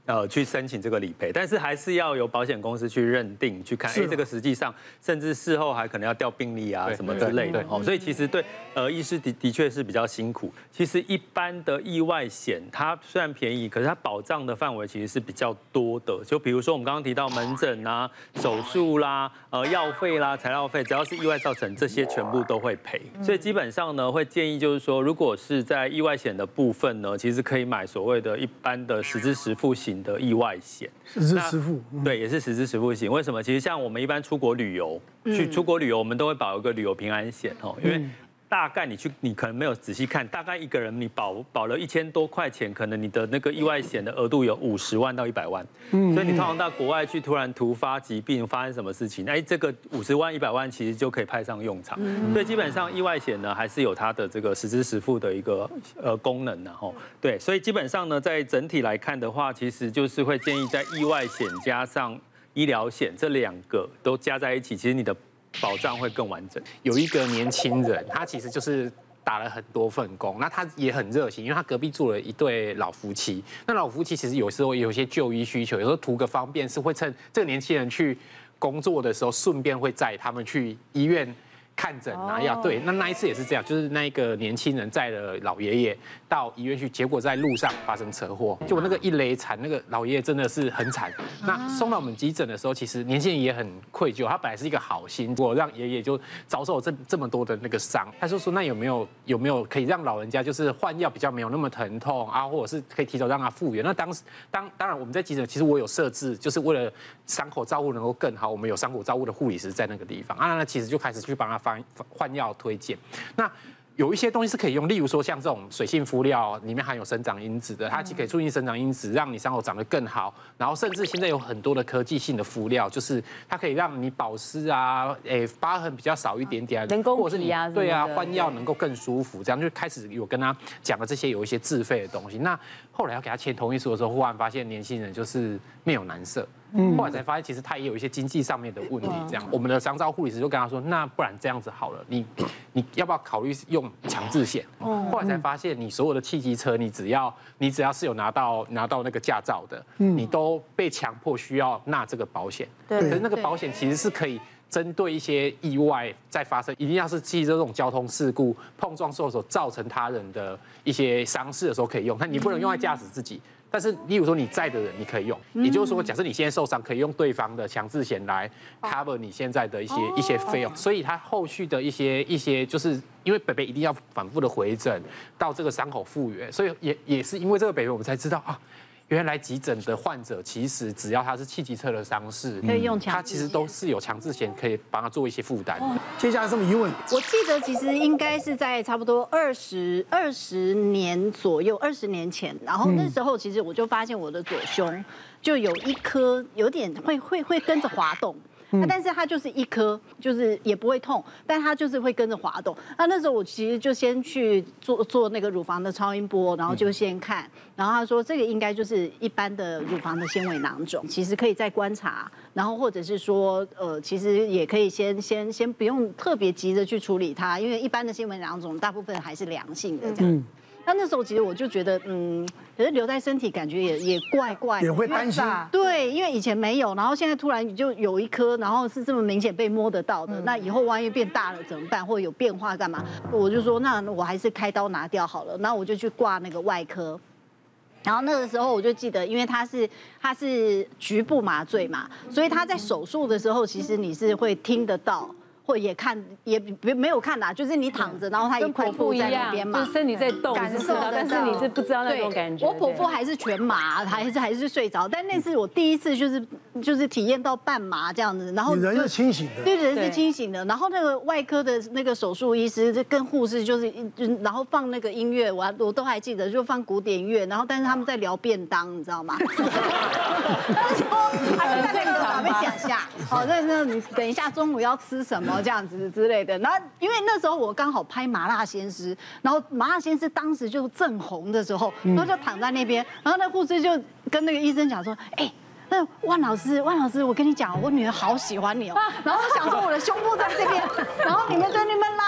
呃，去申请这个理赔，但是还是要由保险公司去认定，去看，哎，这个实际上，甚至事后还可能要调病历啊什么之类的哦，所以其实对呃医师的的确是比较辛苦。其实一般的意外险，它虽然便宜，可是它保障的范围其实是比较多的。就比如说我们刚刚提到门诊啊、手术啦、呃药费啦、材料费，只要是意外造成，这些全部都会赔。所以基本上呢，会建议就是说，如果是在意外险的部分呢，其实可以买所谓的一般的实支实付型的意外险， 实支实付， 对，也是实支实付型。为什么？其实像我们一般出国旅游，去出国旅游，我们都会保一个旅游平安险哦，因为大概你去，你可能没有仔细看，大概一个人你保保了一千多块钱，可能你的那个意外险的额度有五十万到一百万，嗯，所以你通常到国外去，突然突发疾病发生什么事情，哎，这个五十万一百万其实就可以派上用场。所以基本上意外险呢，还是有它的这个实支实付的一个呃功能然后对，所以基本上呢，在整体来看的话，其实就是会建议在意外险加上医疗险这两个都加在一起，其实你的保障会更完整。 有一个年轻人，他其实就是打了很多份工，那他也很热心，因为他隔壁住了一对老夫妻。那老夫妻其实有时候有一些就医需求，有时候图个方便，是会趁这个年轻人去工作的时候，顺便会载他们去医院看诊拿药。对，那那一次也是这样，就是那一个年轻人载了老爷爷到医院去，结果在路上发生车祸，就那个一雷惨，那个老爷爷真的是很惨。那送到我们急诊的时候，其实年轻人也很愧疚，他本来是一个好心，我让爷爷就遭受这这么多的那个伤，他就说那有没有有没有可以让老人家就是换药比较没有那么疼痛啊，或者是可以提早让他复原？那当时当当然我们在急诊，其实我有设置，就是为了伤口照顾能够更好，我们有伤口照顾的护理师在那个地方啊，那其实就开始去帮他换换药推荐。那有一些东西是可以用，例如说像这种水性敷料，里面含有生长因子的，它既可以促进生长因子，让你伤口长得更好。然后甚至现在有很多的科技性的敷料，就是它可以让你保湿啊，诶疤痕比较少一点点， 人工皮啊， 对啊，换药能够更舒服，这样就开始有跟他讲了这些有一些自费的东西。那后来要给他签同意书的时候，忽然发现年轻人就是面有难色。后来才发现，其实他也有一些经济上面的问题。这样，我们的商照护理师就跟他说：“那不然这样子好了，你你要不要考虑用强制险？”后来才发现，你所有的汽机车，你只要你只要是有拿到拿到那个驾照的，你都被强迫需要纳这个保险。可是那个保险其实是可以针对一些意外再发生，一定要是汽车这种交通事故碰撞受所造成他人的一些伤势的时候可以用，但你不能用来驾驶自己。但是，例如说你载的人，你可以用，也就是说，假设你现在受伤，可以用对方的强制险来 cover 你现在的一些一些费用，所以他后续的一些一些，就是因为北北一定要反复的回诊，到这个伤口复原，所以也也是因为这个北北，我们才知道啊。原来急诊的患者，其实只要他是汽机车的伤势， 可以用强制险， 他其实都是有强制险可以帮他做一些负担。 接下来什么疑问？ 我记得其实应该是在差不多二十二十年左右，二十年前，然后那时候其实我就发现我的左胸就有一颗有点会会会跟着滑动。那但是它就是一颗，就是也不会痛，但它就是会跟着滑动。那那时候我其实就先去做做那个乳房的超音波，然后就先看，然后他说这个应该就是一般的乳房的纤维囊肿，其实可以再观察，然后或者是说呃，其实也可以先先先不用特别急着去处理它，因为一般的纤维囊肿大部分还是良性的这样。那那时候其实我就觉得，嗯，可是留在身体感觉也也怪怪的， 也会担心。 对，因为以前没有，然后现在突然就有一颗，然后是这么明显被摸得到的，那以后万一变大了怎么办？或者有变化干嘛？我就说，那我还是开刀拿掉好了。然后我就去挂那个外科。然后那个时候我就记得，因为他是他是局部麻醉嘛，所以他在手术的时候，其实你是会听得到。或也看也没有看啦，就是你躺着，然后他一块布在那边嘛， 就是身体在动， 感受得到， 但是你是不知道那种感觉。 我剖腹还是全麻，还是还是睡着，但那次我第一次就是就是体验到半麻这样子，然后你人是清醒的， 对，人是清醒的。然后那个外科的那个手术医师就跟护士就是，然后放那个音乐，我我都还记得，就放古典乐，然后但是他们在聊便当，你知道吗？他说还是在那个准备讲下，好，那那你等一下中午要吃什么？这样子之类的，然后因为那时候我刚好拍《麻辣鲜师》，然后《麻辣鲜师》当时就正红的时候，然后就躺在那边，然后那护士就跟那个医生讲说：“哎，那万老师，万老师，我跟你讲，我女儿好喜欢你哦。”然后想说我的胸部在这边，然后你们在那边拉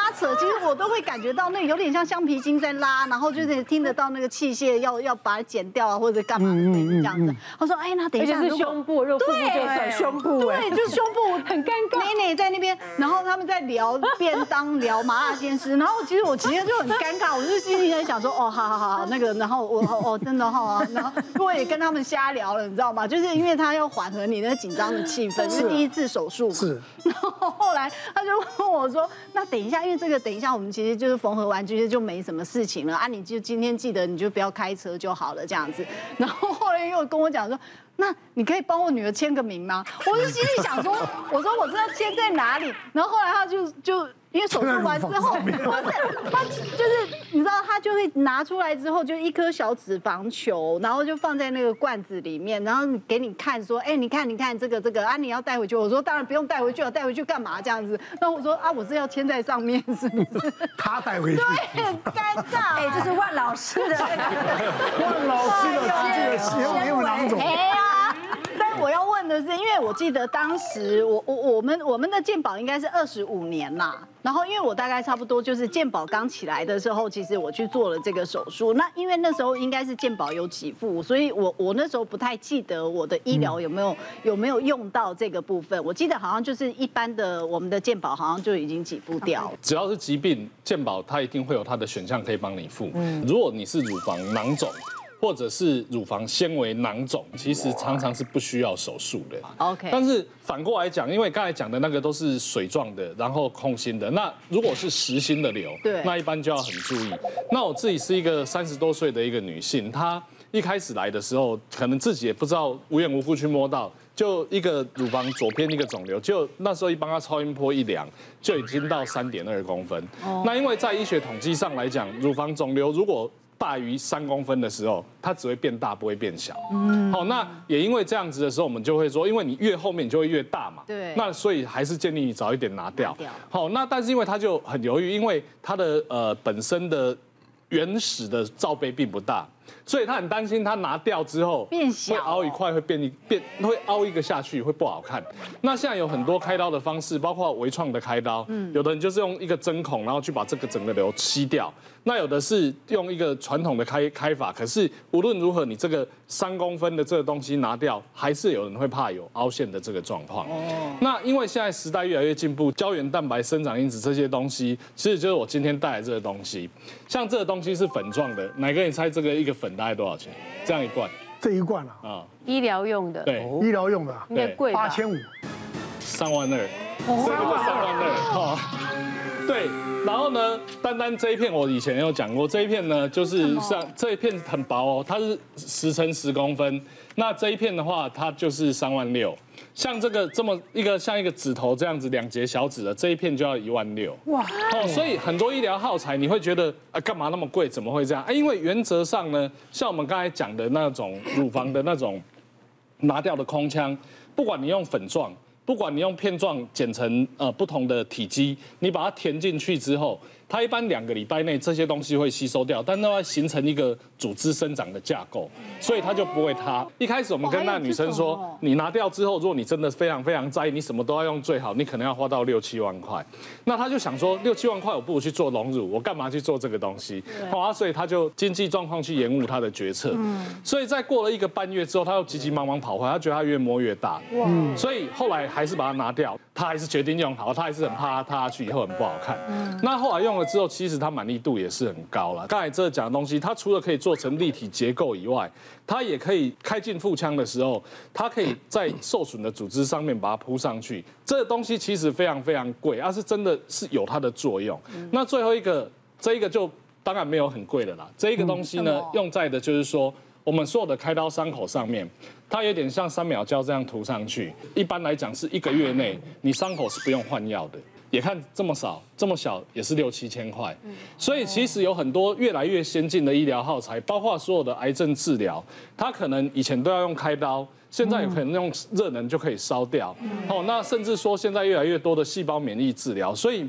拉扯，其实我都会感觉到那有点像橡皮筋在拉，然后就是听得到那个器械要要把它剪掉啊，或者干嘛的这样子。他说，哎，那等一下， 而且是胸部，如果腹部就算胸部， 对，就是胸部很尴尬。 美美在那边，然后他们在聊便当，聊麻辣鲜师，然后其实我其实就很尴尬，我就心里在想说，哦，好好好，那个，然后我哦真的哈，然后我也跟他们瞎聊了，你知道吗？就是因为他要缓和你那紧张的气氛，是第一次手术嘛。是。然后后来他就问我说，那等一下，因为这个等一下我们其实就是缝合完，其实就没什么事情了啊，你就今天记得你就不要开车就好了这样子。然后后来又跟我讲说，那你可以帮我女儿签个名吗？我就心里想说，我说我知道签在哪里。然后后来他就就。因为手术完之后，不是他就是你知道，他就会拿出来之后，就一颗小脂肪球，然后就放在那个罐子里面，然后给你看说，哎，你看你看这个这个啊，你要带回去。我说当然不用带回去了，带回去干嘛这样子？那我说啊，我是要签在上面，是不是？ 他带回去， 对，很尴尬。 哎，这是万老师的万老师的这个行为囊肿。 哎呀，但我要问的是，因为我记得当时我我我们我们的健保应该是二十五年啦。然后，因为我大概差不多就是健保刚起来的时候，其实我去做了这个手术。那因为那时候应该是健保有给付，所以我我那时候不太记得我的医疗有没有有没有用到这个部分。我记得好像就是一般的我们的健保好像就已经给付掉。 只要是疾病，健保它一定会有它的选项可以帮你付。如果你是乳房囊肿，或者是乳房纤维囊肿，其实常常是不需要手术的。 OK， 但是反过来讲，因为刚才讲的那个都是水状的，然后空心的，那如果是实心的瘤， 对， 那一般就要很注意。那我自己是一个三十多岁的一个女性，她一开始来的时候，可能自己也不知道，无缘无故去摸到，就一个乳房左边一个肿瘤，就那时候一帮她超音波一量，就已经到三点二公分。哦，那因为在医学统计上来讲，乳房肿瘤如果大于三公分的时候，它只会变大，不会变小。嗯，好，那也因为这样子的时候，我们就会说，因为你越后面你就会越大嘛。 对。 那所以还是建议你早一点拿掉。好，那但是因为它就很犹豫，因为它的呃本身的原始的罩杯并不大，所以他很担心他拿掉之后变小， 会凹一块，会变一变，会凹一个下去，会不好看。那现在有很多开刀的方式，包括微创的开刀，嗯，有的人就是用一个针孔，然后去把这个整个瘤吸掉。那有的是用一个传统的开开法，可是无论如何，你这个三公分的这个东西拿掉，还是有人会怕有凹陷的这个状况。哦。那因为现在时代越来越进步，胶原蛋白、生长因子这些东西，其实就是我今天带来这个东西。像这个东西是粉状的，哪个你猜这个一个粉大概多少钱？这样一罐？ 这一罐啊？ 啊， 医疗用的。 对， 医疗用的， 应该贵吧？ 八千五， 三万二，这个就三万二哈。对，然后呢，单单这一片我以前有讲过，这一片呢就是像这一片很薄哦，它是十乘十公分，那这一片的话，它就是三万六。像这个这么一个像一个指头这样子两节小指的这一片就要一万六。哇！哦，所以很多医疗耗材你会觉得啊干嘛那么贵？怎么会这样？哎，因为原则上呢，像我们刚才讲的那种乳房的那种拿掉的空腔，不管你用粉状。不管你用片状剪成呃不同的体积，你把它填进去之后，它一般两个礼拜内这些东西会吸收掉，但它会形成一个组织生长的架构，所以它就不会塌。一开始我们跟那女生说，你拿掉之后，如果你真的非常非常在意，你什么都要用最好，你可能要花到六七万块。那她就想说，六七万块我不如去做隆乳，我干嘛去做这个东西？好啊，所以她就经济状况去延误她的决策。所以在过了一个半月之后，她又急急忙忙跑回来，她觉得她越摸越大。哇！所以后来还是把它拿掉，她还是决定用好，她还是很怕它塌下去以后很不好看。那后来用了之后，其实它满意度也是很高了。刚才这讲的东西，它除了可以做成立体结构以外，它也可以开进腹腔的时候，它可以在受损的组织上面把它铺上去。这个东西其实非常非常贵，它是真的是有它的作用。那最后一个，这一个就当然没有很贵的啦。这一个东西呢，用在的就是说，我们所有的开刀伤口上面，它有点像三秒胶这样涂上去。一般来讲是一个月内，你伤口是不用换药的。也看这么少，这么小也是六七千块，所以其实有很多越来越先进的医疗耗材，包括所有的癌症治疗，它可能以前都要用开刀，现在有可能用热能就可以烧掉。哦，那甚至说现在越来越多的细胞免疫治疗，所以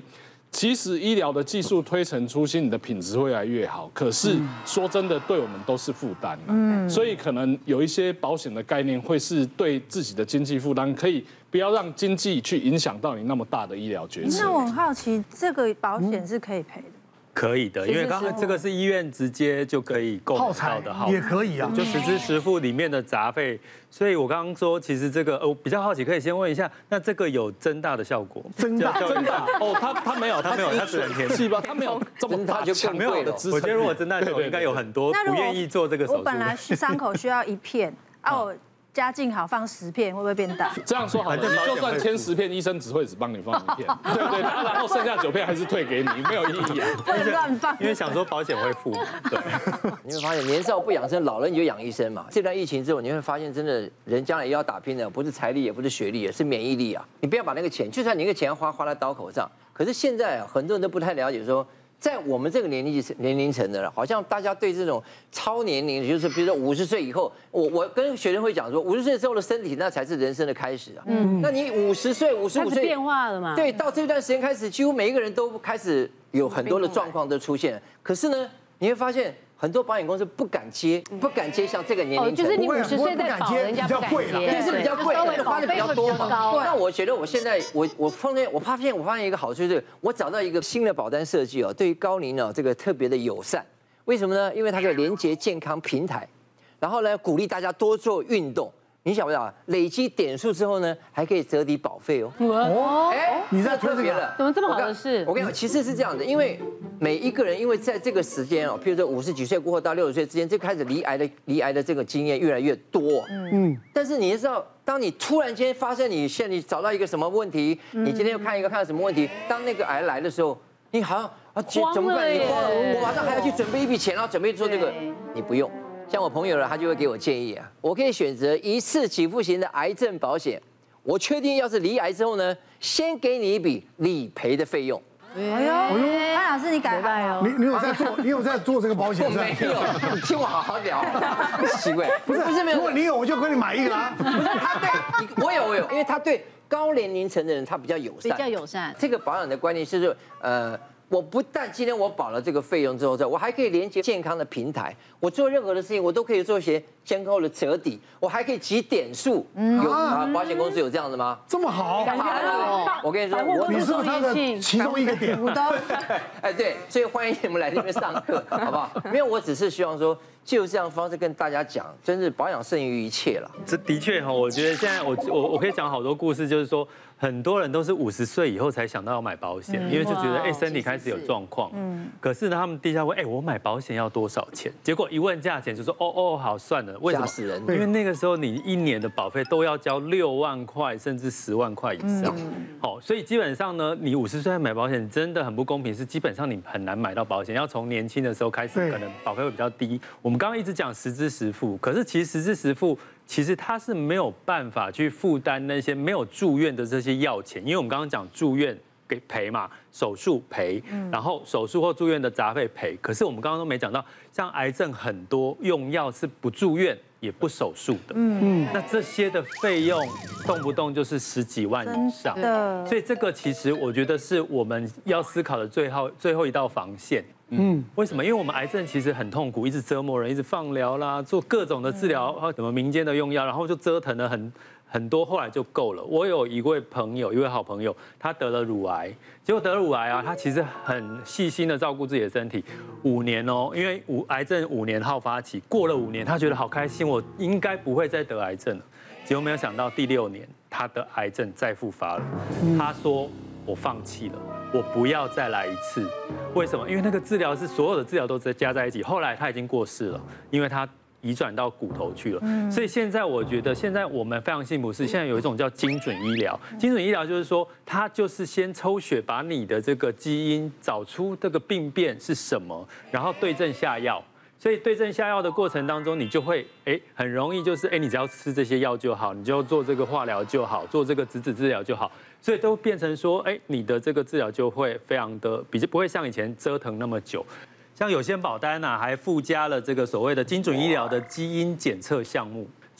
其实医疗的技术推陈出新，你的品质会越来越好。可是说真的，对我们都是负担。嗯，所以可能有一些保险的概念会是对自己的经济负担，可以不要让经济去影响到你那么大的医疗决策。 那我很好奇，这个保险是可以赔的？ 可以的，因为刚刚这个是医院直接就可以购买到的， 也可以啊， 就实支实付里面的杂费。所以我刚刚说，其实这个我比较好奇，可以先问一下，那这个有增大的效果？ 增大， 增大哦，他他没有， 他没有，他只能填细胞，他没有这么大就更贵了。 我觉得如果增大效果，应该有很多不愿意做这个手术。 我本来伤口需要一片，啊我。加进好放十片，会不会变大？ 这样说好了，你就算签十片，医生只会只帮你放一片，对对，然后剩下九片还是退给你，没有意义啊。 不能乱放， 因为想说保险会付。对， 你会发现年少不养生，老了你就养医生嘛。这段疫情之后，你会发现真的人将来也要打拼的，不是财力，也不是学历，也是免疫力啊。你不要把那个钱，就算你那个钱要花花在刀口上，可是现在啊，很多人都不太了解说。在我们这个年龄年龄层的了，好像大家对这种超年龄，就是比如说五十岁以后，我我跟学生会讲说，五十岁之后的身体那才是人生的开始啊。嗯，那你五十岁、五十五岁变化了嘛？ 对，到这段时间开始，几乎每一个人都开始有很多的状况都出现。可是呢，你会发现。很多保险公司不敢接，不敢接像这个年龄层， 就是你五十岁再保，人家不敢接， 对，是比较贵，花的比较多嘛。那我觉得我现在我我发现我发现我发现一个好处是，我找到一个新的保单设计哦，对于高龄哦这个特别的友善。为什么呢？因为它可以连接健康平台，然后呢鼓励大家多做运动。你晓不晓得？累积点数之后呢，还可以折抵保费哦。 哦， 哎， 你在特别了， 怎么这么好的事？ 我跟你讲，其实是这样的，因为每一个人，因为在这个时间哦，譬如说五十几岁过后到六十岁之间，就开始罹癌的罹癌的这个经验越来越多。嗯，但是你知道，当你突然间发现你现在你找到一个什么问题，你今天又看一个看到什么问题，当那个癌来的时候，你好像啊怎么办？你慌了，我马上还要去准备一笔钱，然后准备做这个，你不用。像我朋友呢，他就会给我建议啊，我可以选择一次给付型的癌症保险，我确定要是罹癌之后呢，先给你一笔理赔的费用。 哎呦，安老师你改拜哦，你你有在做，你有在做这个保险？ 我没有，你听我好好聊。奇怪， 不是不是没有，如果你有，我就跟你买一个啊。 不是他对，我有我有，因为他对高年龄层的人他比较友善， 比较友善。 这个保养的观念是说，呃。我不但今天我保了这个费用之后，我还可以连接健康的平台，我做任何的事情我都可以做一些健康的折抵，我还可以集点数。有啊，保险公司有这样的吗？ 这么好， 我跟你说， 我你是他的其中一个点。 哎，对，所以欢迎你们来这边上课，好不好？没有，我只是希望说。就这样方式跟大家讲，真是保养胜于一切了。 这的确哈，我觉得现在我我我可以讲好多故事，就是说很多人都是五十岁以后才想到要买保险，因为就觉得哎身体开始有状况。嗯。可是呢，他们第一下问，哎，我买保险要多少钱？结果一问价钱就说，哦哦，好算了。为什么？ 吓死人！ 因为那个时候你一年的保费都要交六万块甚至十万块以上。好，所以基本上呢，你五十岁买保险真的很不公平，是基本上你很难买到保险，要从年轻的时候开始，可能保费会比较低。我们刚刚一直讲实支实付，可是其实实支实付，其实它是没有办法去负担那些没有住院的这些药钱，因为我们刚刚讲住院给赔嘛，手术赔，然后手术或住院的杂费赔。可是我们刚刚都没讲到，像癌症很多用药是不住院也不手术的，嗯，那这些的费用动不动就是十几万以上，所以这个其实我觉得是我们要思考的最后最后一道防线。嗯，为什么？因为我们癌症其实很痛苦，一直折磨人，一直放疗啦，做各种的治疗，还有什么民间的用药，然后就折腾了很很多，后来就够了。我有一位朋友，一位好朋友，他得了乳癌，结果得了乳癌啊，他其实很细心的照顾自己的身体，五年哦，因为五癌症五年好发期，过了五年，他觉得好开心，我应该不会再得癌症了。结果没有想到第六年，他的癌症再复发了。他说：“我放弃了。”我不要再来一次，为什么？因为那个治疗是所有的治疗都加在一起。后来他已经过世了，因为他移转到骨头去了。嗯，所以现在我觉得，现在我们非常幸福是，现在有一种叫精准医疗。精准医疗就是说，它就是先抽血，把你的这个基因找出这个病变是什么，然后对症下药。所以对症下药的过程当中，你就会哎很容易就是哎，你只要吃这些药就好，你就做这个化疗就好，做这个质子治疗就好。所以都变成说，哎，你的这个治疗就会非常的比较不会像以前折腾那么久。像有些保单啊，还附加了这个所谓的精准医疗的基因检测项目。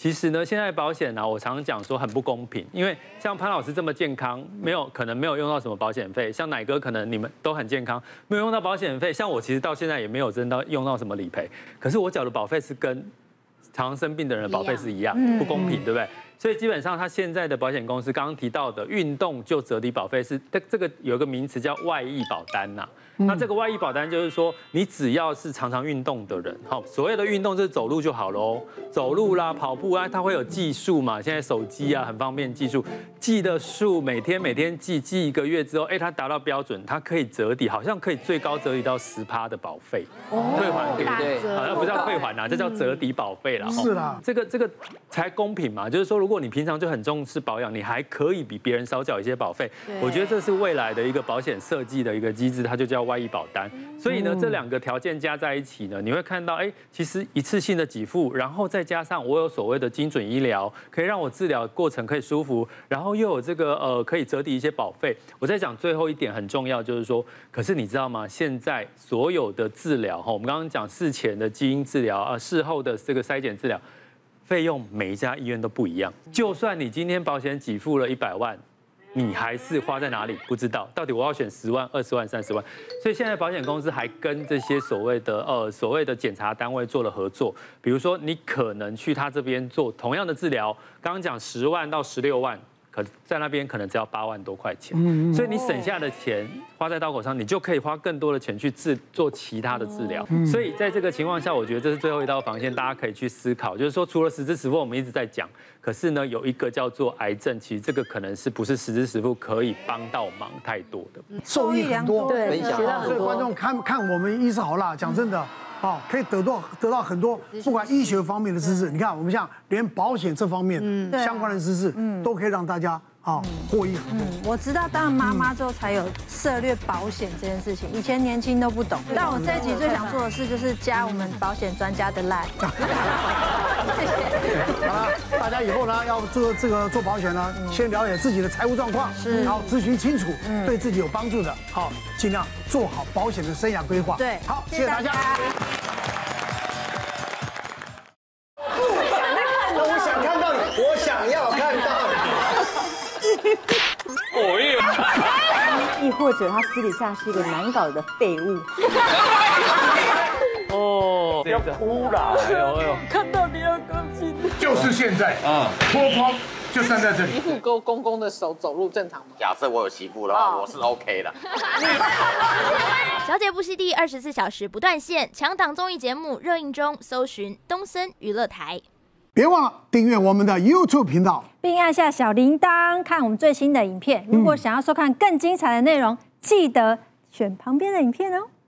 其实呢，现在保险呢、啊，我常常讲说很不公平，因为像潘老师这么健康，没有可能没有用到什么保险费，像乃哥可能你们都很健康，没有用到保险费，像我其实到现在也没有真的用到什么理赔，可是我缴的保费是跟常常生病的人的保费是一样，不公平，对不对？所以基本上，他现在的保险公司刚刚提到的运动就折抵保费是这这个有一个名词叫外溢保单呐、啊。那这个外溢保单就是说，你只要是常常运动的人，好，所谓的运动就是走路就好喽，走路啦、跑步啊，它会有计数嘛。现在手机啊很方便计数，记的数每天每天记，记一个月之后，哎，它达到标准，它可以折抵，好像可以最高折抵到十趴的保费，退还给对，好像不叫退还啦，这叫折抵保费啦。 是啦， 这个这个才公平嘛，就是说，如果你平常就很重视保养，你还可以比别人少缴一些保费，我觉得这是未来的一个保险设计的一个机制，它就叫外溢保单。所以呢，这两个条件加在一起呢，你会看到，哎，其实一次性的给付，然后再加上我有所谓的精准医疗，可以让我治疗过程可以舒服，然后又有这个呃可以折抵一些保费。我在讲最后一点很重要，就是说，可是你知道吗？现在所有的治疗哈，我们刚刚讲事前的基因治疗啊，事后的这个筛检治疗。费用每一家医院都不一样，就算你今天保险给付了一百万，你还是花在哪里不知道，到底我要选十万、二十万、三十万，所以现在保险公司还跟这些所谓的呃所谓的检查单位做了合作，比如说你可能去他这边做同样的治疗，刚刚讲十万到十六万。可在那边可能只要八万多块钱，所以你省下的钱花在刀口上，你就可以花更多的钱去治做其他的治疗。所以在这个情况下，我觉得这是最后一道防线，大家可以去思考，就是说除了实支实付我们一直在讲，可是呢有一个叫做癌症，其实这个可能是不是实支实付可以帮到忙太多的， 受益很多， 对， 所以观众看看我们医师好辣，讲真的。哦，可以得到得到很多，不管医学方面的知识，你看我们像连保险这方面相关的知识，都可以让大家啊获益很多。 我知道当了妈妈之后才有涉猎保险这件事情，以前年轻都不懂。但我这一集最想做的事就是加我们保险专家的 line。谢谢。 好了，大家以后呢要做这个做保险呢，先了解自己的财务状况，然后咨询清楚，对自己有帮助的，好，尽量做好保险的生涯规划。 对， 好，谢谢大家。 我想看到你，我想要看到你。 亦或者他私底下是一个难搞的废物。 哦，要哭了！哎呦哎呦， 看到你要高兴。 就是现在啊，脱光就站在这里。 媳妇勾公公的手走路正常吗？ 假设我有媳妇的话，我是 OK 的。 小姐不息地二十四小时不断线，强档综艺节目热映中，搜寻东森娱乐台。 别忘了订阅我们的 YouTube 频道， 并按下小铃铛看我们最新的影片。如果想要收看更精彩的内容，记得选旁边的影片哦。